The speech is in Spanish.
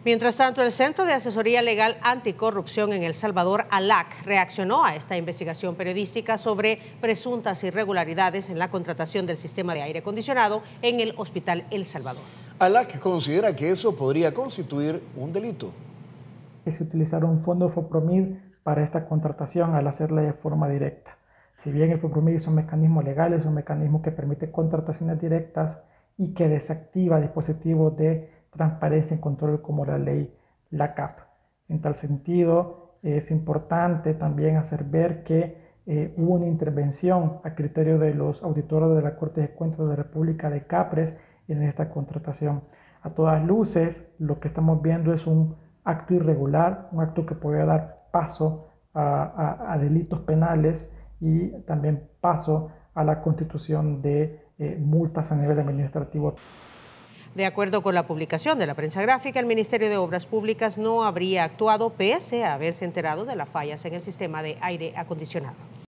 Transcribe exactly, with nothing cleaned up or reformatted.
Mientras tanto, el Centro de Asesoría Legal Anticorrupción en El Salvador, ALAC, reaccionó a esta investigación periodística sobre presuntas irregularidades en la contratación del sistema de aire acondicionado en el Hospital El Salvador. ALAC considera que eso podría constituir un delito. Se utilizaron fondos FOPROMID para esta contratación al hacerla de forma directa. Si bien el FOPROMID es un mecanismo legal, es un mecanismo que permite contrataciones directas y que desactiva dispositivos de transparencia y control como la ley LACAP. En tal sentido, es importante también hacer ver que eh, hubo una intervención a criterio de los auditores de la Corte de Cuentas de la República de Capres en esta contratación. A todas luces, lo que estamos viendo es un acto irregular, un acto que puede dar paso a, a, a delitos penales y también paso a la constitución de eh, multas a nivel administrativo. De acuerdo con la publicación de la prensa gráfica, el Ministerio de Obras Públicas no habría actuado pese a haberse enterado de las fallas en el sistema de aire acondicionado.